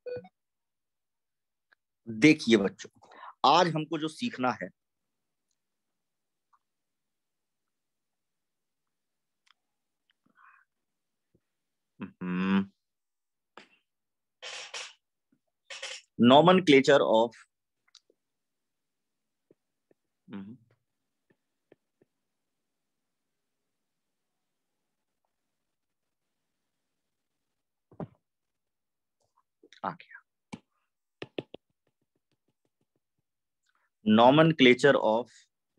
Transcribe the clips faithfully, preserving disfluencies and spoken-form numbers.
देखिए बच्चों, आज हमको जो सीखना है नॉमेनक्लेचर ऑफ आ गया नॉमेनक्लेचर ऑफ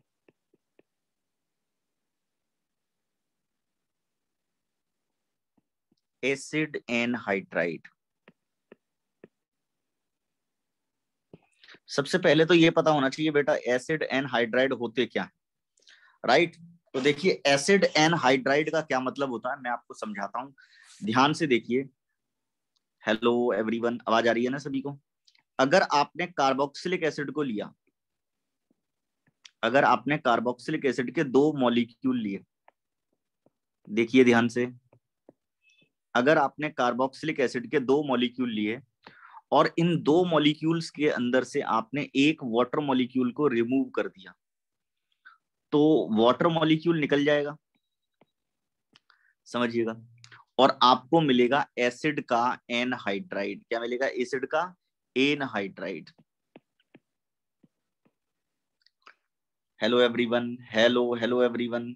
एसिड एनहाइड्राइड। सबसे पहले तो ये पता होना चाहिए बेटा एसिड एनहाइड्राइड होते क्या है, राइट। तो देखिए एसिड एनहाइड्राइड का क्या मतलब होता है मैं आपको समझाता हूं, ध्यान से देखिए। हेलो एवरीवन, आवाज आ रही है ना सभी को? अगर आपने कार्बोक्सिलिक एसिड को लिया, अगर आपने कार्बोक्सिलिक एसिड के दो मॉलिक्यूल लिए, देखिए ध्यान से, अगर आपने कार्बोक्सिलिक एसिड के दो मॉलिक्यूल लिए और इन दो मॉलिक्यूल्स के अंदर से आपने एक वाटर मॉलिक्यूल को रिमूव कर दिया, तो वाटर मॉलिक्यूल निकल जाएगा, समझिएगा, और आपको मिलेगा एसिड का एनहाइड्राइड। क्या मिलेगा? एसिड का anhydride. Hello everyone, hello hello everyone,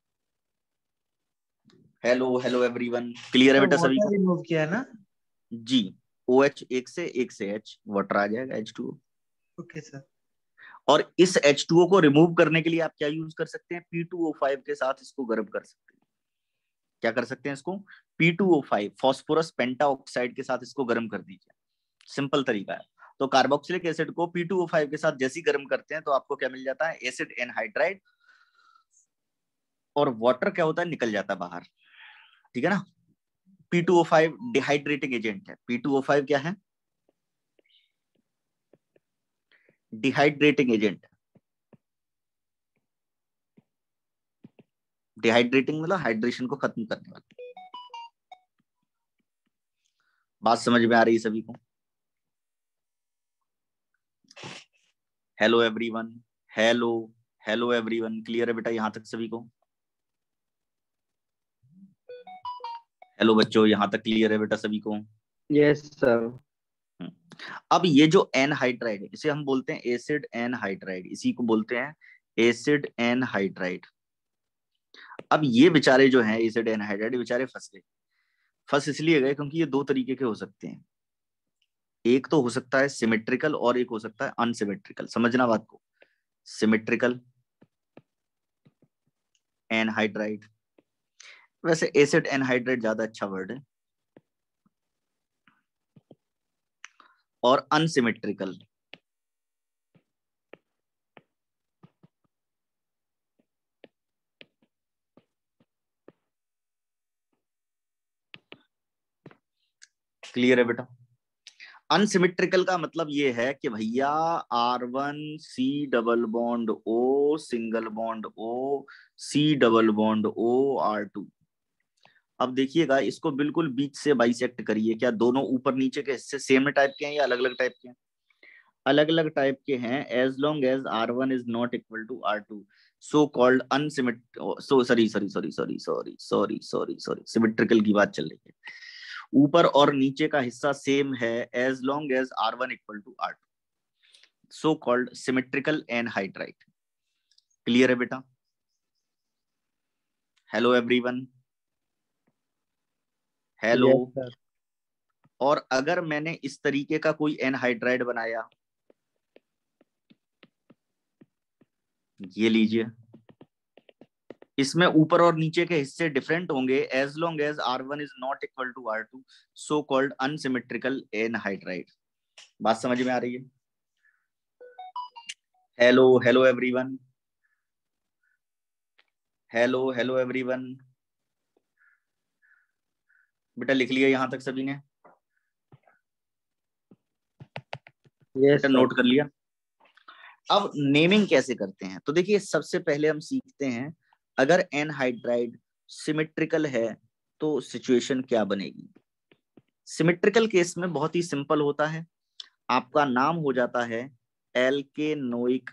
hello hello everyone, clear है बेटा सभी को? रिमूव किया है ना जी, ओ एच एक से एक से H वाटर आ जाएगा H two O. Okay sir. और इस एच टू ओ को रिमूव करने के लिए आप क्या यूज कर सकते हैं? पी टू ओ फाइव के साथ इसको गर्म कर सकते हैं। क्या कर सकते हैं इसको? P two O five phosphorus pentoxide के साथ इसको गर्म कर दीजिए, सिंपल तरीका है। तो कार्बोक्सिलिक एसिड को पी टू ओ फाइव के साथ जैसे ही गर्म करते हैं तो आपको क्या मिल जाता है? एसिड एनहाइड्राइड, और वाटर क्या होता है? निकल जाता है बाहर, ठीक है ना। P two O five dehydrating agent है। पी टू ओ फाइव क्या है? Dehydrating agent. डिहाइड्रेटिंग मतलब हाइड्रेशन को खत्म करने वाला। बात समझ में आ रही है सभी को? Hello everyone, hello hello everyone, clear है बेटा यहां तक सभी को? हेलो बच्चों, यहां तक क्लियर है बेटा सभी को? Yes sir. अब ये जो एनहाइड्राइड है इसे हम बोलते हैं एसिड एनहाइड्राइड, इसी को बोलते हैं एसिड एनहाइड्राइड। अब ये बेचारे जो हैं एसिड एनहाइड्राइड, बेचारे फंस गए। फंस इसलिए गए क्योंकि ये दो तरीके के हो सकते हैं, एक तो हो सकता है सिमेट्रिकल और एक हो सकता है अनसिमेट्रिकल। समझना बात को, सिमेट्रिकल एनहाइड्राइड, वैसे एसिड एनहाइड्राइड ज्यादा अच्छा वर्ड है, और अनसिमेट्रिकल। क्लियर है बेटा? अनसिमेट्रिकल का मतलब ये है कि भैया R one C double bond O single bond O C double bond O R two. अब देखिएगा इसको बिल्कुल बीच से बाइसेक्ट करिए, क्या दोनों ऊपर नीचे के हिस्से सेम टाइप के हैं या अलग अलग टाइप के हैं? अलग अलग टाइप के हैं। As long as R one is not equal to R two, so called अनसिमेट so sorry sorry sorry sorry sorry sorry sorry sorry symmetrical की बात चल रही है। ऊपर और नीचे का हिस्सा सेम है as long as R one equal to R two, so called symmetrical anhydride. Clear है बेटा? Hello everyone, hello. Yes sir. और अगर मैंने इस तरीके का कोई एनहाइड्राइड बनाया, ये लीजिए, इसमें ऊपर और नीचे के हिस्से डिफरेंट होंगे as long as R one is not equal to R two, so called unsymmetrical anhydride. बात समझ में आ रही है? Hello hello everyone, hello hello everyone, बेटा लिख लिया यहां तक सभी ने? यस बेटा सर। नोट कर लिया? अब नेमिंग कैसे करते हैं, तो देखिए सबसे पहले हम सीखते हैं अगर एनहाइड्राइड सिमेट्रिकल है तो सिचुएशन क्या बनेगी। सिमेट्रिकल केस में बहुत ही सिंपल होता है, आपका नाम हो जाता है एल्केनोइक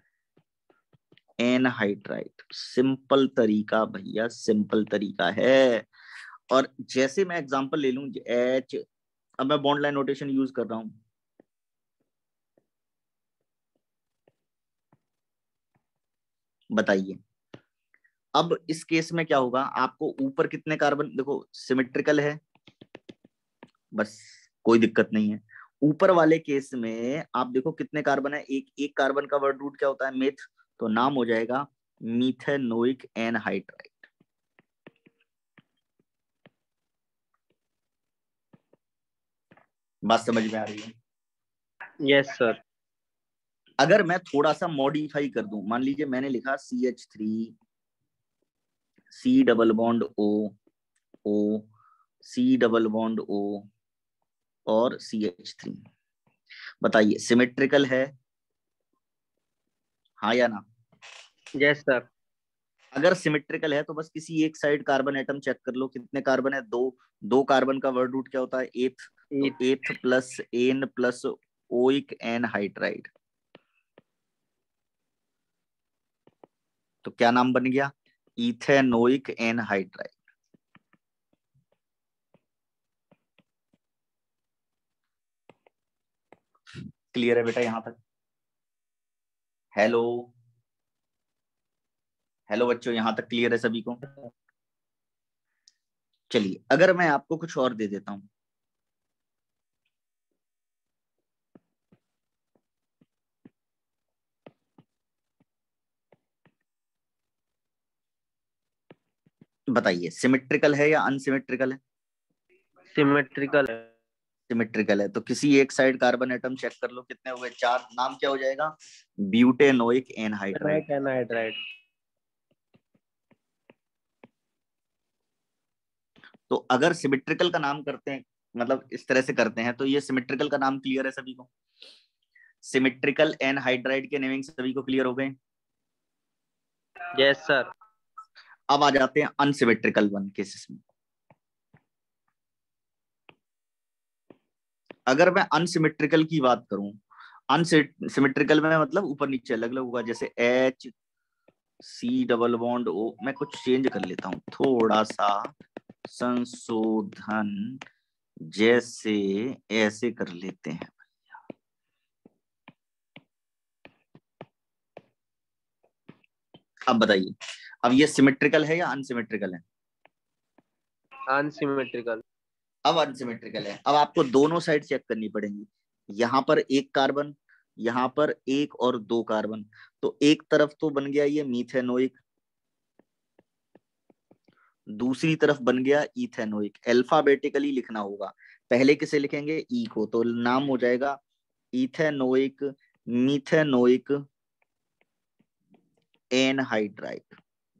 एनहाइड्राइड। सिंपल तरीका भैया, सिंपल तरीका है। और जैसे मैं एग्जांपल ले लूं एच, अब मैं बॉन्ड लाइन नोटेशन यूज कर रहा हूं, बताइए अब इस केस में क्या होगा, आपको ऊपर कितने कार्बन, देखो सिमेट्रिकल है बस, कोई दिक्कत नहीं है। ऊपर वाले केस में आप देखो कितने कार्बन है, एक एक कार्बन का वर्ड रूट क्या होता है, मेथ, तो नाम हो जाएगा मीथेनोइक एनहाइड्राइड। बात समझ में आ रही है? Yes sir. अगर मैं थोड़ा सा मॉडिफाई कर दूं, मान लीजिए मैंने लिखा C H three C double bond O O C double bond O और सी एच थ्री, बताइए सिमेट्रिकल है, हाँ या ना? Yes sir. अगर सिमेट्रिकल है तो बस किसी एक साइड कार्बन एटम चेक कर लो, कितने कार्बन है, दो। दो कार्बन का वर्ड रूट क्या होता है, एथ, तो eth. Eth plus an plus oic anhydride, तो क्या नाम बन गया, इथेनोइक एन हाइड्राइड। क्लियर है बेटा यहां तक? हेलो हेलो बच्चों, यहां तक क्लियर है सभी को? चलिए अगर मैं आपको कुछ और दे देता हूं, बताइए सिमेट्रिकल है या अनसिमेट्रिकल है? सिमेट्रिकल है। सिमेट्रिकल है, तो किसी एक साइड कार्बन एटम चेक कर लो, कितने हो गए, चार, नाम क्या हो जाएगा, ब्यूटेनोइक एनहाइड्राइड। एनहाइड्राइड। तो अगर सिमेट्रिकल का नाम करते हैं, मतलब इस तरह से करते हैं, तो ये सिमेट्रिकल का नाम क्लियर है सभी को? सिमेट्रिकल एनहाइड्राइड के नेमिंग सभी को क्लियर हो गए? Yes sir. अब आ जाते हैं अनसिमेट्रिकल वन केसेस में। अगर मैं अनसिमेट्रिकल की बात करूं, अनसिमेट्रिकल में मतलब ऊपर नीचे अलग अलग होगा, जैसे H C double bond O, मैं कुछ चेंज कर लेता हूं थोड़ा सा, संशोधन, जैसे ऐसे कर लेते हैं। अब बताइए, अब ये सिमेट्रिकल है या अनसिमेट्रिकल है? अनसिमेट्रिकल। अब अनसिमेट्रिकल है। अब आपको दोनों साइड चेक करनी पड़ेंगी, यहां पर एक कार्बन, यहां पर एक और दो कार्बन, तो एक तरफ तो बन गया ये मीथेनोइक, दूसरी तरफ बन गया इथेनोइक। अल्फाबेटिकली लिखना होगा, पहले किसे लिखेंगे, ई को, तो नाम हो जाएगा इथेनोइक मीथेनोइक एनहाइड्राइड।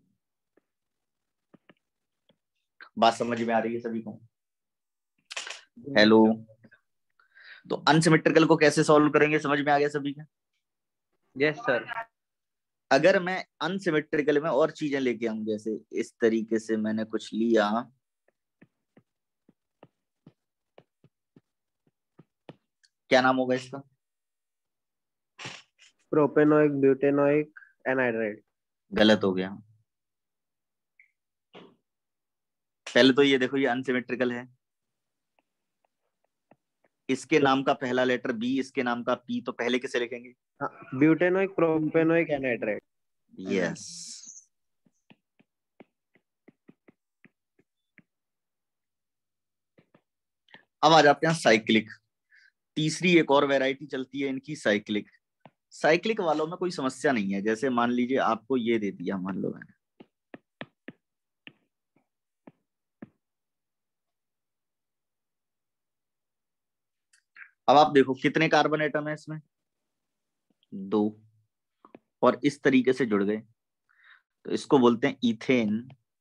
बात समझ में आ रही है सभी को? हेलो, तो अनसिमेट्रिकल को कैसे सॉल्व करेंगे, समझ में आ गया सभी का? Yes sir. अगर मैं अनसिमेट्रिकल में और चीजें लेके आऊं, जैसे इस तरीके से मैंने कुछ लिया, क्या नाम होगा इसका? Propanoic butanoic anhydride. गलत हो गया। पहले तो ये देखो, ये अनसिमेट्रिकल है, इसके नाम का पहला लेटर बी, इसके नाम का पी, तो पहले किसे लिखेंगे? Butanoic propanoic anhydride. यस। अब आ जाते हैं साइक्लिक। तीसरी एक और वैरायटी चलती है इनकी, साइक्लिक। साइक्लिक वालों में कोई समस्या नहीं है, जैसे मान लीजिए आपको ये दे दिया, मान लो मैंने, अब आप देखो कितने कार्बन एटम है इसमें, दो, और इस तरीके से जुड़ गए, तो इसको बोलते हैं ethane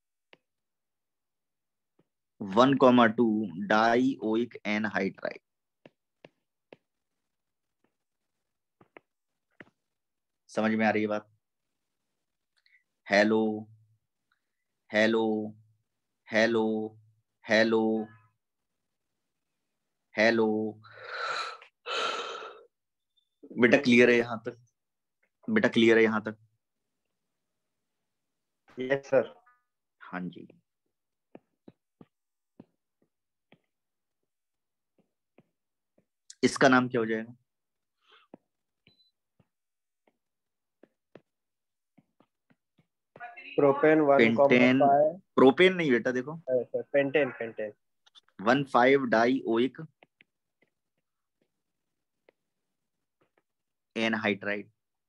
one comma two dioic anhydride. समझ में आ रही है बात? Hello hello hello hello, hello बेटा, क्लियर है यहाँ तक? बेटा क्लियर है यहाँ तक? Yes sir. हाँ जी। इसका नाम क्या हो जाएगा? Propane one comma pentane. Five. Propane नहीं बेटा, देखो pentane pentane one five dioic anhydride.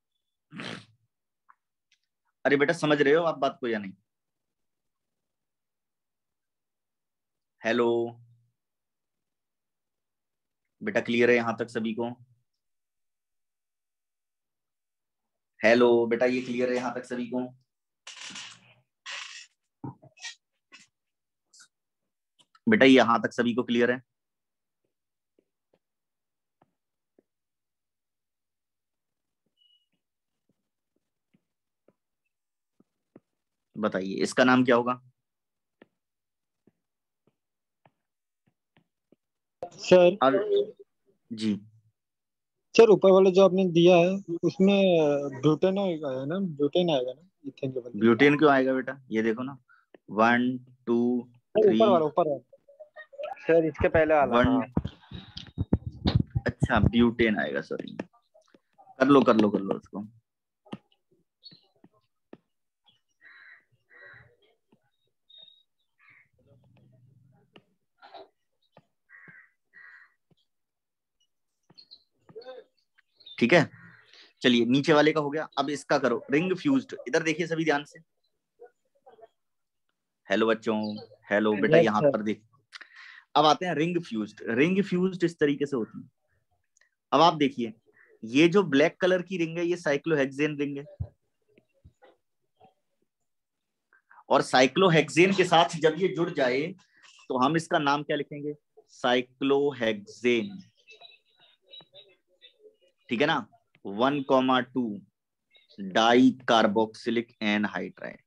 अरे बेटा समझ रहे हो आप बात को या नहीं? हेलो बेटा, क्लियर है यहां तक सभी को? हेलो बेटा, ये क्लियर है यहां तक सभी को? बेटा ये यहां तक सभी को क्लियर है? बताइए इसका नाम क्या होगा? सर अब जी सर ऊपर वाला जो आपने दिया है उसमें ब्यूटेन आएगा है ना, ब्यूटेन आएगा ना, इथेन के बदले? ब्यूटेन क्यों आएगा बेटा? ये देखो ना, वन टू सर थ्री ऊपर वाला, ऊपर वाला सर, इसके पहले वाला। वन। हाँ अच्छा ब्यूटेन आएगा, सॉरी। कर लो कर लो कर लो उसको। ठीक है, चलिए नीचे वाले का हो गया, अब इसका करो रिंग फ्यूज्ड। इधर देखिए सभी ध्यान से। हेलो बच्चों, हेलो बेटा, यस यहाँ सर। पर देख। अब आते हैं रिंग फ्यूज्ड। रिंग फ्यूज्ड इस तरीके से होती है। अब आप देखिए, ये जो ब्लैक कलर की रिंग है ये साइक्लोहेक्सेन रिंग है, और साइक्लोहेक्सेन के साथ जब ये जुड़ जाए तो हम इसका नाम क्या लिखेंगे? साइक्लोहेक्सेन। ठीक है ना? One comma two di carboxylic anhydride.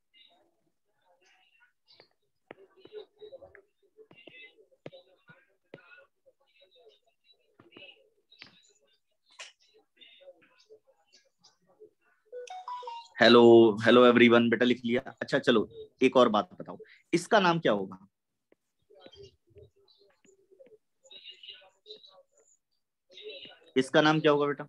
Hello hello everyone, बेटा लिख लिया? अच्छा चलो एक और बात बताओ, इसका नाम क्या होगा? इसका नाम क्या होगा बेटा?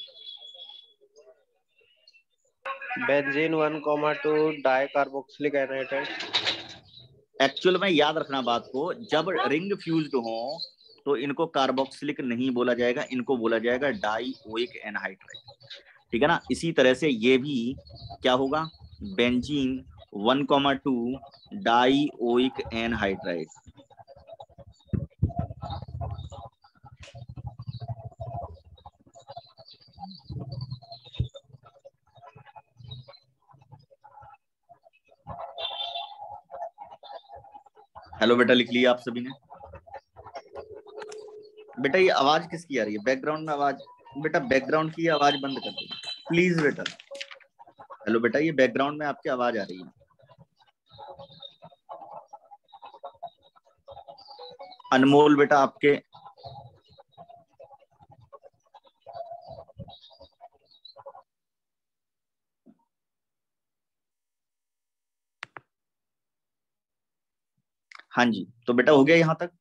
Benzene one comma two di carboxylic anhydride. Actual में याद रखना बात को, जब रिंग फ्यूज्ड हो तो इनको कार्बोक्सिलिक नहीं बोला जाएगा, इनको बोला जाएगा डाईओइक एनहाइड्राइड। ठीक है ना? इसी तरह से ये भी क्या होगा? Benzene one comma two dioic anhydride. Hello बेटा, लिख लिया आप सभी ने? बेटा ये आवाज किसकी आ रही है बैकग्राउंड में? आवाज बेटा, बैकग्राउंड की आवाज बंद कर दो प्लीज बेटा। हेलो बेटा, ये बैकग्राउंड में आपकी आवाज आ रही है। अनमोल बेटा आपके, हाँ जी, तो बेटा हो गया यहां तक?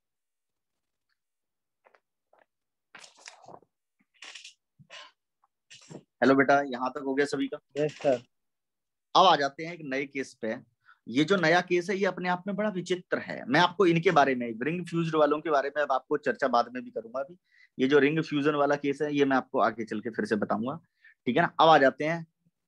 हेलो बेटा, यहां तक हो गया सभी का? Yes sir. अब आ जाते हैं एक नए केस पे। ये जो नया केस है ये अपने आप में बड़ा विचित्र है। मैं आपको इनके बारे में, रिंग फ्यूज्ड वालों के बारे में अब आपको चर्चा बाद में भी करूंगा। अभी ये जो रिंग फ्यूजन वाला केस है ये मैं आपको आगे चल के फिर से बताऊंगा। ठीक है ना? अब आ जाते हैं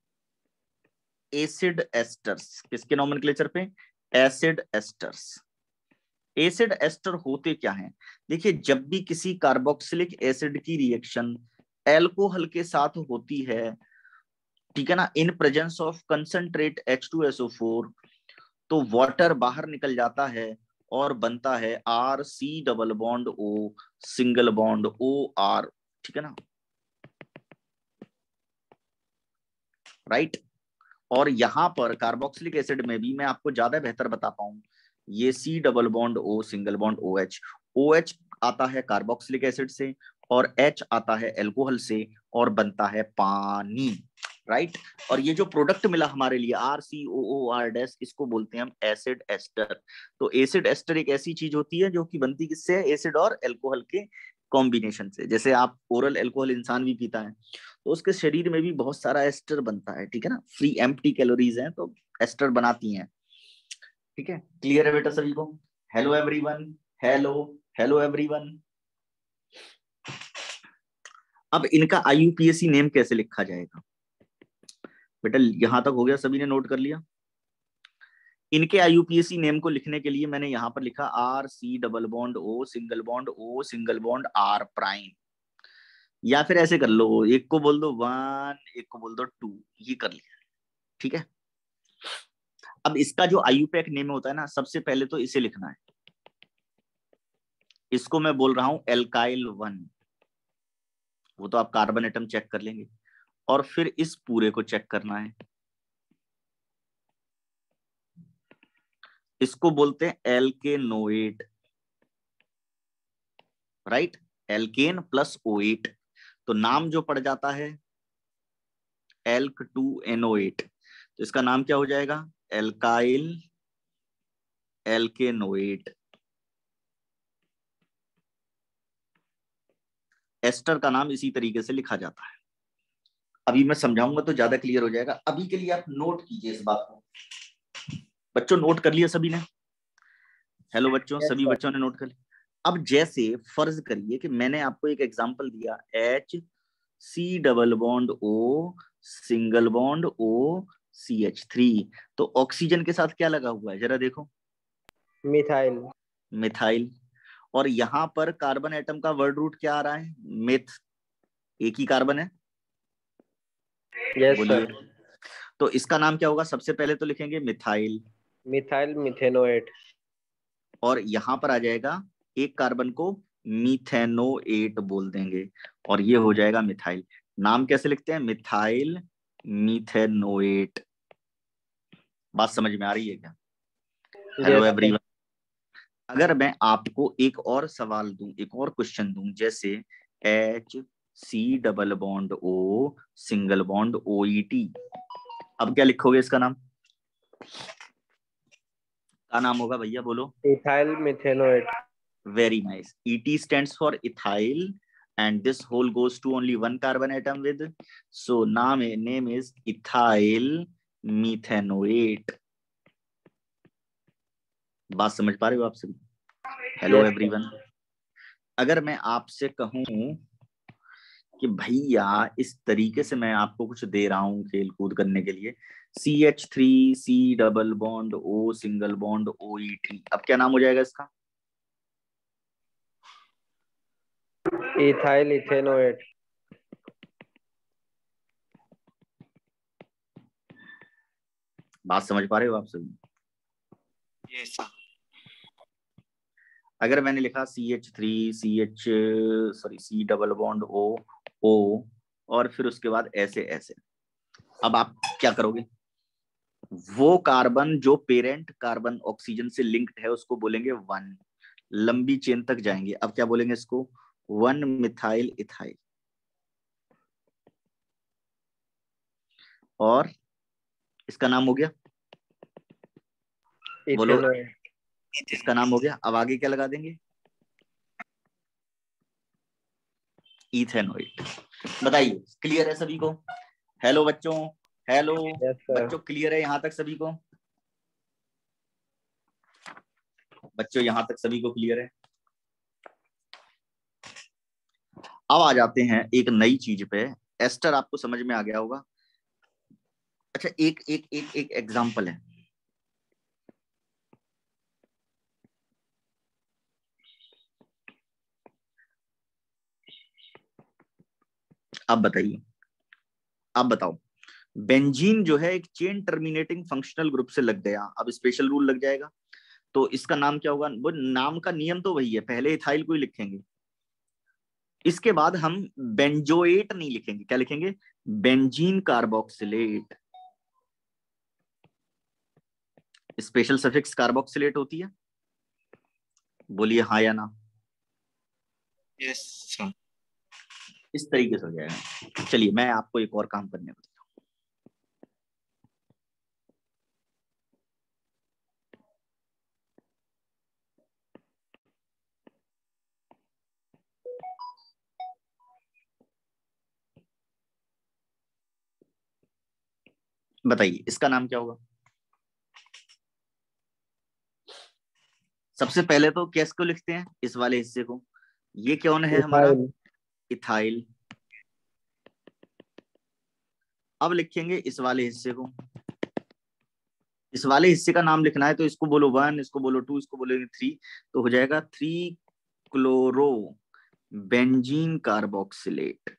एसिड एस्टर्स। किसके नोमेनक्लेचर पे? Acid esters. एसिड एस्टर होते क्या हैं? देखिए, जब भी किसी कार्बोक्सिलिक एसिड की रिएक्शन एल्कोहल के साथ होती है, ठीक है ना, in presence of concentrate H two S O four, तो वाटर बाहर निकल जाता है और बनता है R C double bond O single bond O R. ठीक है ना? राइट। और यहां पर कार्बोक्सिलिक एसिड में भी मैं आपको ज्यादा बेहतर बता पाऊं, ये C double bond O single bond O H. O H आता है कार्बोक्सिलिक एसिड से और H आता है एल्कोहल से और बनता है पानी, राइट। और ये जो प्रोडक्ट मिला हमारे लिए R C O O R dash, इसको बोलते हैं हम एसिड एस्टर। तो एसिड एस्टर एक ऐसी चीज होती है जो कि बनती किससे है, एसिड और एल्कोहल के कॉम्बिनेशन से। जैसे आप ओरल एल्कोहल इंसान भी पीता है तो उसके शरीर में भी बहुत सारा एस्टर बनता है, ठीक है ना, फ्री एम्प्टी कैलोरीज हैं तो एस्टर बनाती हैं, ठीक है। क्लियर है बेटा सभी को? Hello everyone, hello hello everyone. अब इनका I U P A C name कैसे लिखा जाएगा बेटा, यहां तक हो गया, सभी ने नोट कर लिया? इनके I U P A C name को लिखने के लिए मैंने यहां पर लिखा R C double bond O single bond O single bond R prime, या फिर ऐसे कर लो, एक को बोल दो वन, एक को बोल दो टू, ये कर लिया, ठीक है। अब इसका जो I U P A C name होता है ना, सबसे पहले तो इसे लिखना है, इसको मैं बोल रहा हूं एल्काइल वन, वो तो आप कार्बन एटम चेक कर लेंगे, और फिर इस पूरे को चेक करना है, इसको बोलते हैं alkanoate, right, alkane plus oate, तो नाम जो पड़ जाता है एल्क टू एनोएट, तो इसका नाम क्या हो जाएगा, एल्काइल एल्केनोएट। एस्टर का नाम इसी तरीके से लिखा जाता है। अभी मैं समझाऊंगा तो ज्यादा क्लियर हो जाएगा, अभी के लिए आप नोट कीजिए इस बात को। बच्चों नोट कर लिया सभी ने? हेलो बच्चों, yes, सभी sir. बच्चों ने नोट कर लिया? अब जैसे फर्ज करिए कि मैंने आपको एक एग्जांपल दिया, H C double bond O single bond O C H three, तो ऑक्सीजन के साथ क्या लगा हुआ है जरा देखो, मिथाइल। मिथाइल। और यहां पर कार्बन एटम का वर्ड रूट क्या आ रहा है, मिथ, एक ही कार्बन है, यस बोलिए। सर। तो इसका नाम क्या होगा, सबसे पहले तो लिखेंगे मिथाइल, मिथाइल मिथेनोएट। और यहां पर आ जाएगा एक कार्बन को मीथेनोएट बोल देंगे, और ये हो जाएगा मिथाइल। नाम कैसे लिखते हैं, मिथाइल मीथेनोएट। बात समझ में आ रही है क्या? Hello yes sir. एवरीवन। अगर मैं आपको एक और सवाल दूं, एक और क्वेश्चन दूं, जैसे H C double bond O single bond O E T, अब क्या लिखोगे इसका नाम, क्या नाम होगा भैया बोलो? Ethyl methanoate. Very nice. E T stands for ethyl, and this whole goes to only one carbon atom with. So name name is ethyl methanoate. बात समझ पा रहे हो आप सभी? Hello yes sir. एवरीवन। अगर मैं आपसे कहूं कि भैया इस तरीके से मैं आपको कुछ दे रहा हूं खेल कूद करने के लिए, C H three C double bond O single bond O E T, अब क्या नाम हो जाएगा इसका? Ethyl ethanoate. बात समझ पा रहे हो आप सभी? Yes sir. अगर मैंने लिखा C H three C H sorry C double bond O O और फिर उसके बाद ऐसे ऐसे, अब आप क्या करोगे, वो कार्बन जो पेरेंट कार्बन ऑक्सीजन से लिंक्ड है उसको बोलेंगे वन, लंबी चेन तक जाएंगे, अब क्या बोलेंगे इसको, वन मिथाइल इथाइल। और इसका नाम हो गया, बोलो, इथेनोएट। इसका नाम हो गया। अब आगे क्या लगा देंगे, इथेनोइड। बताइए क्लियर है सभी को? हेलो बच्चों, हेलो यस सर। बच्चों, क्लियर है यहां तक सभी को? बच्चों यहां तक सभी को क्लियर है? अब आ जाते हैं एक नई चीज पे, एस्टर आपको समझ में आ गया होगा। अच्छा एक एक एक एक एग्जांपल है, अब बताइए, अब बताओ, बेंजीन जो है एक चेन टर्मिनेटिंग फंक्शनल ग्रुप से लग गया, अब स्पेशल रूल लग जाएगा, तो इसका नाम क्या होगा, वो नाम का नियम तो वही है, पहले इथाइल को ही लिखेंगे, इसके बाद हम बेंजोएट नहीं लिखेंगे, क्या लिखेंगे, benzene carboxylate. Special suffix carboxylate होती है, बोलिए हाँ या ना? Yes sir. इस तरीके से हो जाएगा। चलिए मैं आपको एक और काम करने को, बताइए इसका नाम क्या होगा। सबसे पहले तो केस को लिखते हैं, इस वाले हिस्से को। ये कौन है हमारा? इथाइल। इथाइल। अब लिखेंगे इस वाले हिस्से को। इस वाले हिस्से का नाम लिखना है तो इसको बोलो वन, इसको बोलो टू, इसको बोलेंगे थ्री, तो हो जाएगा थ्री क्लोरो बेंजीन कार्बोक्सिलेट।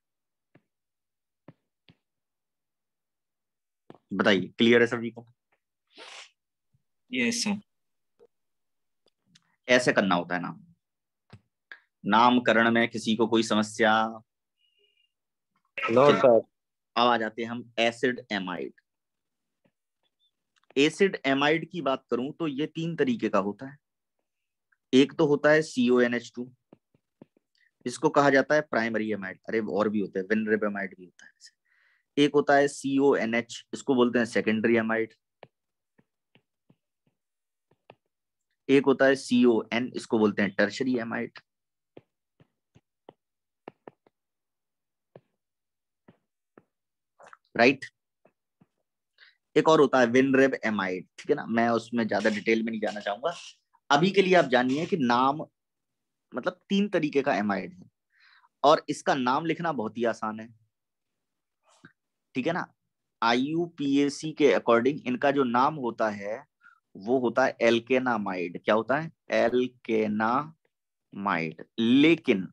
बताइए क्लियर है सभी को? Yes sir. ऐसे करना होता है नाम। नामकरण में किसी को कोई समस्या? No sir. अब आ जाते हैं हम एसिड एमाइड। एसिड एमाइड की बात करूं तो ये तीन तरीके का होता है। एक तो होता है C O N H two, इसको कहा जाता है प्राइमरी एमाइड। अरे और भी होते हैं, विनरेब एमाइड भी होता है। एक होता है सी ओ एन एच, इसको बोलते हैं सेकेंडरी एमाइड। एक होता है सी ओ एन, इसको बोलते हैं टर्शरी एमाइड। राइट। एक और होता है विनरेब एमाइड, ठीक है ना, मैं उसमें ज्यादा डिटेल में नहीं जाना चाहूंगा। अभी के लिए आप जानिए कि नाम मतलब तीन तरीके का एमाइड है और इसका नाम लिखना बहुत ही आसान है, ठीक है ना। आई यू पी ए सी के अकॉर्डिंग इनका जो नाम होता है वो होता है एल्केनामाइड। क्या होता है? एल्केनामाइड। लेकिन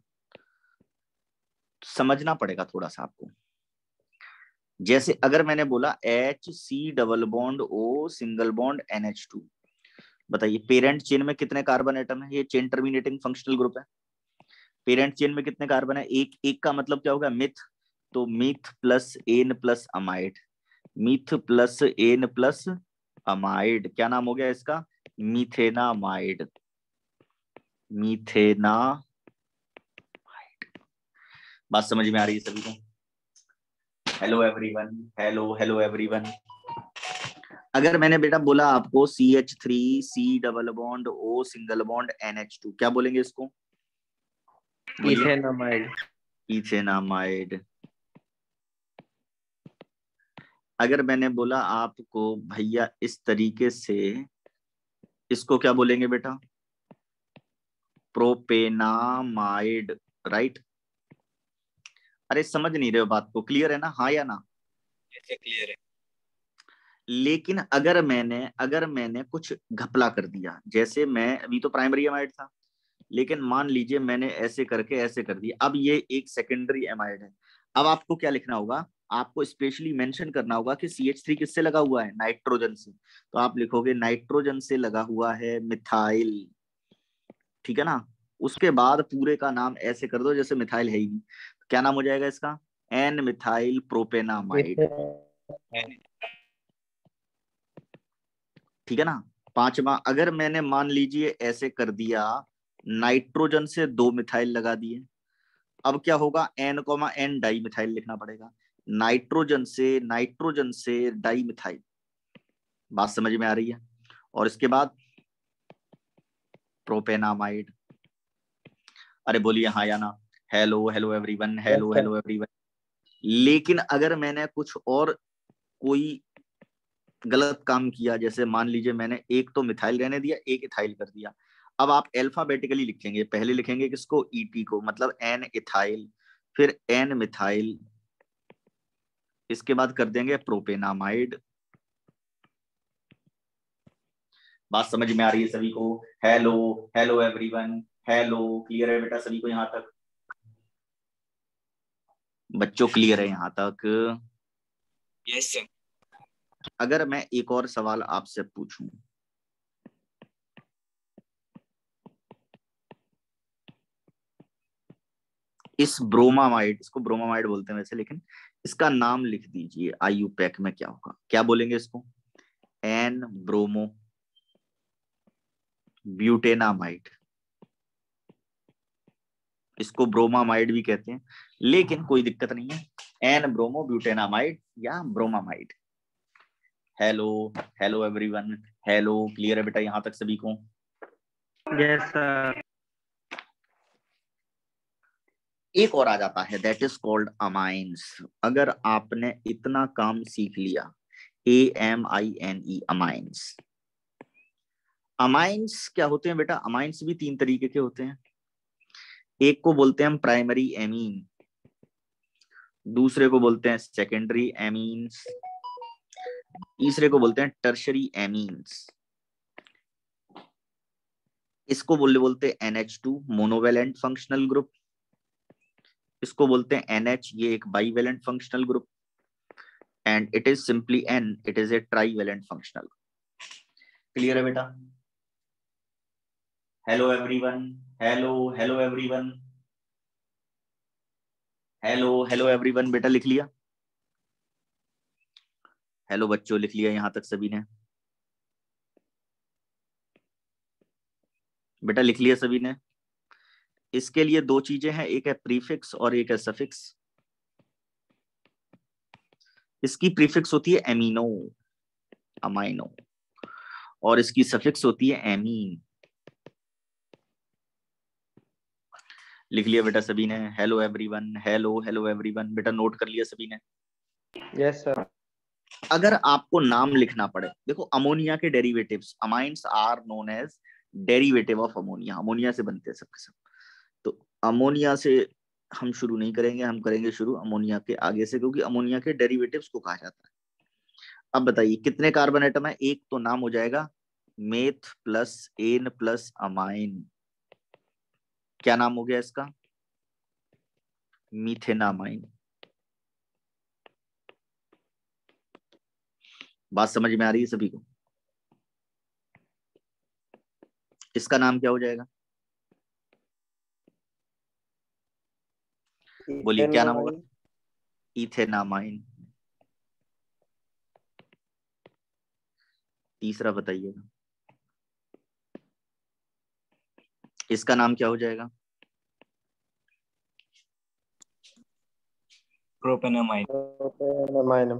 समझना पड़ेगा थोड़ा सा आपको। जैसे अगर मैंने बोला H C double bond O single bond N H two, बताइए पेरेंट चेन में कितने कार्बन एटम है? ये चेन टर्मिनेटिंग फंक्शनल ग्रुप है। पेरेंट चेन में कितने कार्बन है? एक। एक का मतलब क्या होगा? मिथ। तो meth plus an plus amide, meth plus an plus amide, क्या नाम हो गया इसका? मीथेनामाइड। मीथेनामाइड। बात समझ में आ रही है सभी को? Hello everyone, hello hello everyone. अगर मैंने बेटा बोला आपको C H three C double bond O single bond N H two, क्या बोलेंगे इसको? इथेनामाइड। इथेनामाइड। अगर मैंने बोला आपको भैया इस तरीके से, इसको क्या बोलेंगे बेटा? प्रोपेनामाइड। राइट। अरे समझ नहीं रहे हो बात को? क्लियर है ना? हाँ या ना? क्लियर है। लेकिन अगर मैंने अगर मैंने कुछ घपला कर दिया, जैसे मैं अभी तो प्राइमरी एमाइड था, लेकिन मान लीजिए मैंने ऐसे करके ऐसे कर दिया, अब ये एक सेकेंडरी एमाइड है। अब आपको क्या लिखना होगा? आपको स्पेशली मेंशन करना होगा कि सी एच थ्री किससे लगा हुआ है? नाइट्रोजन से। तो आप लिखोगे नाइट्रोजन से लगा हुआ है मिथाइल, ठीक है ना। उसके बाद पूरे का नाम ऐसे कर दो जैसे मिथाइल है ही नहीं। क्या नाम हो जाएगा इसका? एन मिथाइल प्रोपेनामाइड, ठीक है ना। पांचवा, अगर मैंने मान लीजिए ऐसे कर दिया, नाइट्रोजन से दो मिथाइल लगा दिए, अब क्या होगा? N comma N dimethyl लिखना पड़ेगा। नाइट्रोजन से नाइट्रोजन से डाई मिथाइल। बात समझ में आ रही है? और इसके बाद प्रोपेनामाइड। अरे बोलिए हाँ या ना? Hello hello everyone, hello hello everyone. लेकिन अगर मैंने कुछ और कोई गलत काम किया, जैसे मान लीजिए मैंने एक तो मिथाइल रहने दिया, एक इथाइल कर दिया, अब आप अल्फाबेटिकली लिखेंगे। पहले लिखेंगे किसको? ईटी को, मतलब एन इथाइल, फिर एन मिथाइल, इसके बाद कर देंगे प्रोपेनामाइड। बात समझ में आ रही है सभी को? Hello hello everyone, hello. Clear है बेटा सभी को यहां तक? बच्चों क्लियर है यहां तक? Yes sir. अगर मैं एक और सवाल आपसे पूछूं, इस ब्रोमामाइड, इसको ब्रोमामाइड बोलते हैं वैसे, लेकिन इसका नाम लिख दीजिए आईयूपैक में, क्या होगा? क्या बोलेंगे इसको? N bromo butanamide. इसको ब्रोमामाइड भी कहते हैं, लेकिन कोई दिक्कत नहीं है, एन ब्रोमो ब्यूटेनामाइड या bromamide. Hello hello everyone, hello clear है बेटा यहाँ तक सभी को? Yes sir. एक और आ जाता है, दैट इज कॉल्ड अमाइंस। अगर आपने इतना काम सीख लिया, A M I N E, amines. Amines क्या होते हैं बेटा? अमाइंस भी तीन तरीके के होते हैं। एक को बोलते हैं हम प्राइमरी एमीन, दूसरे को बोलते हैं सेकेंडरी एमीन्स, तीसरे को बोलते हैं टर्शरी एमीन्स। इसको बोले बोलते हैं N H two, monovalent functional group. इसको बोलते हैं एन एच, ये एक bivalent functional group. And it is simply N, it is a trivalent functional. Clear है बेटा? Hello everyone, hello hello everyone, hello hello everyone. बेटा लिख लिया? हेलो बच्चों, लिख लिया यहां तक सभी ने? बेटा लिख लिया सभी ने? इसके लिए दो चीजें हैं, एक है प्रीफिक्स और एक है सफिक्स। इसकी प्रीफिक्स होती है एमिनो, अमाइनो, और इसकी सफिक्स होती है एमीन। लिख लिया बेटा सभी ने? Hello everyone, hello hello everyone. बेटा नोट कर लिया सभी ने? Yes sir. अगर आपको नाम लिखना पड़े, देखो अमोनिया के derivatives, amines are known as derivative of ammonia. Ammonia से बनते हैं सबके सब। तो अमोनिया से हम शुरू नहीं करेंगे, हम करेंगे शुरू अमोनिया के आगे से, क्योंकि अमोनिया के डेरिवेटिव्स को कहा जाता है। अब बताइए कितने कार्बन एटम है? एक तो नाम हो जाएगा meth plus an plus amine. क्या नाम हो गया इसका? मीथेनामाइन। बात समझ में आ रही है सभी को? इसका नाम क्या हो जाएगा? बोलिए क्या नाम होगा? इथेनामाइन। तीसरा बताइएगा, इसका नाम क्या हो जाएगा? प्रोपेनामाइन। प्रोपेनामाइन।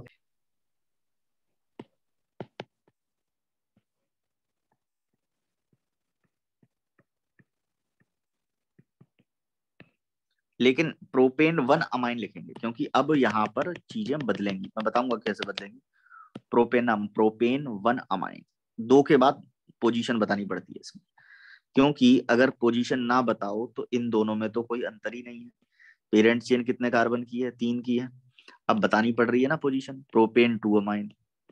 लेकिन प्रोपेन वन अमाइन लिखेंगे, क्योंकि अब यहाँ पर चीजें बदलेंगी, मैं बताऊंगा कैसे बदलेंगी। प्रोपेनम, प्रोपेन वन अमाइन, दो के बाद पोजीशन बतानी पड़ती है इसमें, क्योंकि अगर पोजीशन ना बताओ तो इन दोनों में तो कोई अंतर ही नहीं है। पेरेंट चेन कितने कार्बन की है? तीन की है। अब बतानी पड़ रही है ना पोजीशन। Propane two amine.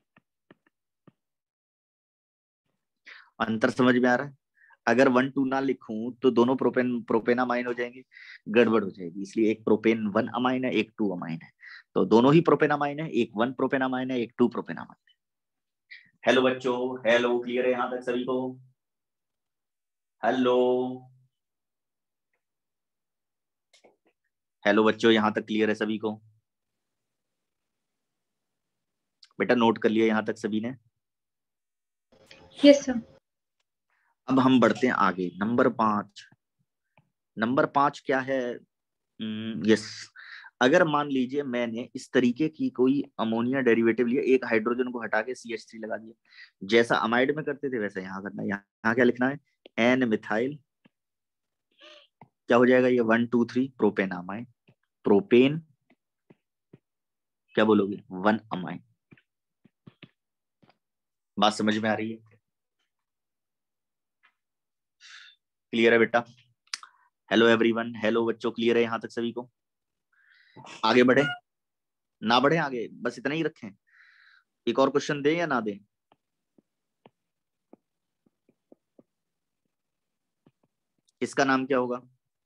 अंतर समझ में आ रहा है? अगर वन टू ना लिखूं तो दोनों प्रोपेन प्रोपेन अमाइन हो जाएंगे, गड़बड़ हो जाएगी। इसलिए एक प्रोपेन वन अमाइन है, एक टू अमाइन है। तो दोनों ही प्रोपेन अमाइन है, एक वन प्रोपेन अमाइन है, एक टू प्रोपेन अमाइन है। हेलो बच्चों, हेलो क्लियर है यहां तक सभी को? हेलो हेलो बच्चों, यहां तक क्लियर है सभी को? बेटा नोट कर लिया यहां तक सभी ने? Yes sir. अब हम बढ़ते हैं आगे, नंबर पांच। नंबर पांच क्या है? यस, अगर मान लीजिए मैंने इस तरीके की कोई अमोनिया डेरिवेटिव लिया, एक हाइड्रोजन को हटा के सी एच थ्री लगा दिया, जैसा अमाइड में करते थे वैसा यहाँ करना है। यहाँ क्या लिखना है? एन मिथाइल, क्या हो जाएगा ये? One two three propane amine. Propane क्या बोलोगे? One amine. बात समझ में आ रही है? क्लियर है बेटा? हेलो एवरीवन, हेलो बच्चों, क्लियर है यहां तक सभी को? आगे बढ़े ना बढ़े? आगे बस इतना ही रखें? एक और क्वेश्चन दें या ना दें? इसका नाम क्या होगा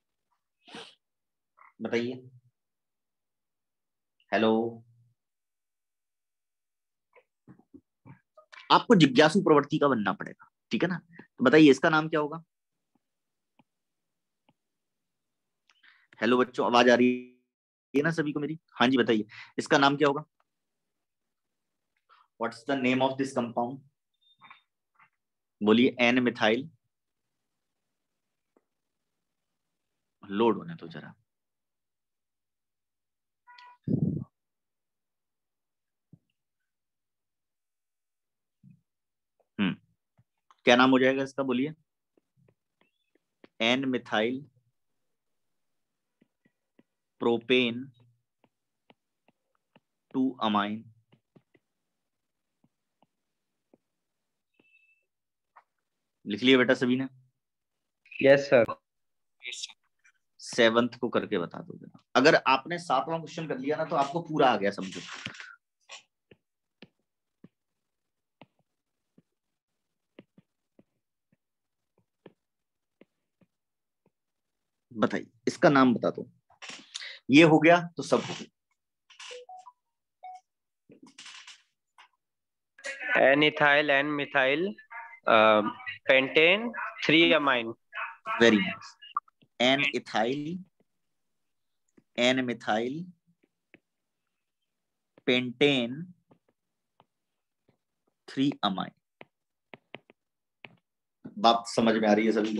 बताइए? हेलो, आपको जिज्ञासु प्रवृत्ति का बनना पड़ेगा, ठीक है ना? तो बताइए इसका नाम क्या होगा? हेलो बच्चों, आवाज आ रही है ना सभी को मेरी? हाँ जी बताइए, इसका नाम क्या होगा? What's the name of this compound? बोलिए। एन मिथाइल लोड होने तो जरा। हम्म क्या नाम हो जाएगा इसका, बोलिए। N methyl propane two amine. लिख लिया बेटा सभी ने? Yes sir. सेवंथ को करके बता दो जरा। अगर आपने सातवां क्वेश्चन कर लिया ना तो आपको पूरा आ गया समझो। बताइए, इसका नाम बता दो। ये हो गया तो सब हो गया। N ethyl N methyl pentane three amine. Very nice. N ethyl N methyl pentane three amine. बात समझ में आ रही है सभी को?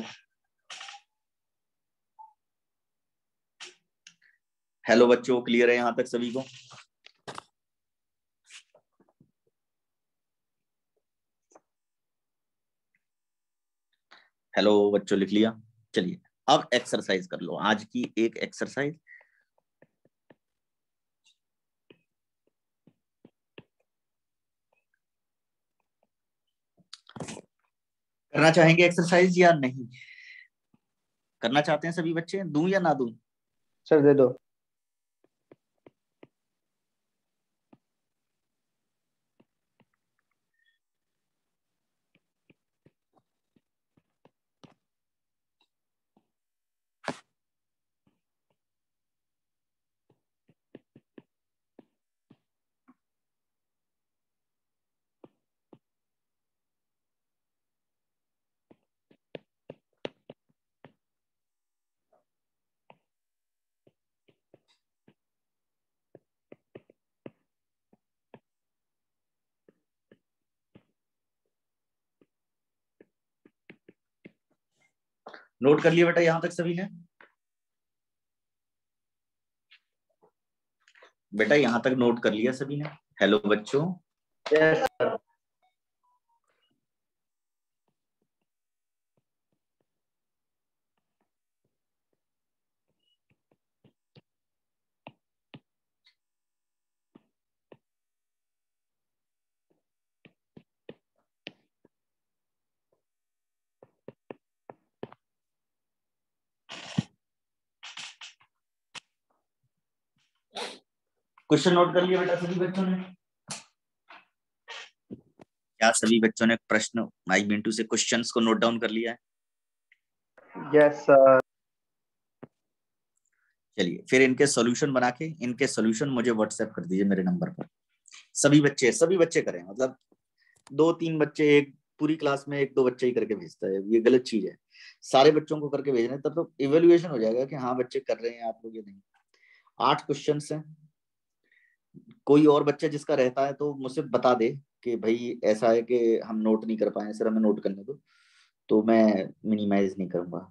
हेलो बच्चों, क्लियर है यहां तक सभी को? हेलो बच्चों, लिख लिया? चलिए अब एक्सरसाइज कर लो, आज की एक एक्सरसाइज। करना चाहेंगे एक्सरसाइज या नहीं? करना चाहते हैं सभी बच्चे? दूं या ना दूं? सर दे दो। नोट कर लिया बेटा यहां तक सभी ने? बेटा यहां तक नोट कर लिया सभी ने? हेलो बच्चों। Yes sir. क्वेश्चन नोट कर लिया बेटा सभी बच्चों ने? क्या सभी बच्चों ने प्रश्न माइक मिंटू से क्वेश्चंस को नोट डाउन कर लिया है? Yes sir. चलिए फिर इनके सॉल्यूशन बना के इनके सॉल्यूशन मुझे व्हाट्सएप कर दीजिए मेरे नंबर पर। सभी बच्चे सभी बच्चे करें, मतलब दो तीन बच्चे, एक पूरी क्लास में एक दो बच्चे ही करके भेजता है, ये गलत चीज है। सारे बच्चों को करके भेजना, तब तो इवेल्युएशन हो जाएगा कि हाँ बच्चे कर रहे हैं आप लोग या नहीं। आठ क्वेश्चन हैं। कोई और बच्चा जिसका रहता है तो मुझसे बता दे कि भाई ऐसा है कि हम नोट नहीं कर पाए, सर हमें नोट करने दो, तो मैं मिनिमाइज नहीं करूंगा।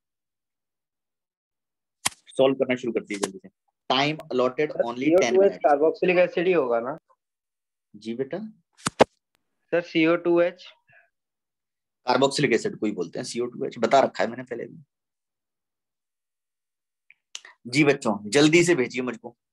सॉल्व करना शुरू कर दीजिए जल्दी से। Time allotted only ten CO two H minute. Carboxylic acid ही होगा ना? जी बेटा। Sir C O two H carboxylic acid को ही बोलते हैं, सी ओ टू एच बता रखा है मैंने पहले भी। जी बच्चों जल्दी से भेजिए मुझको।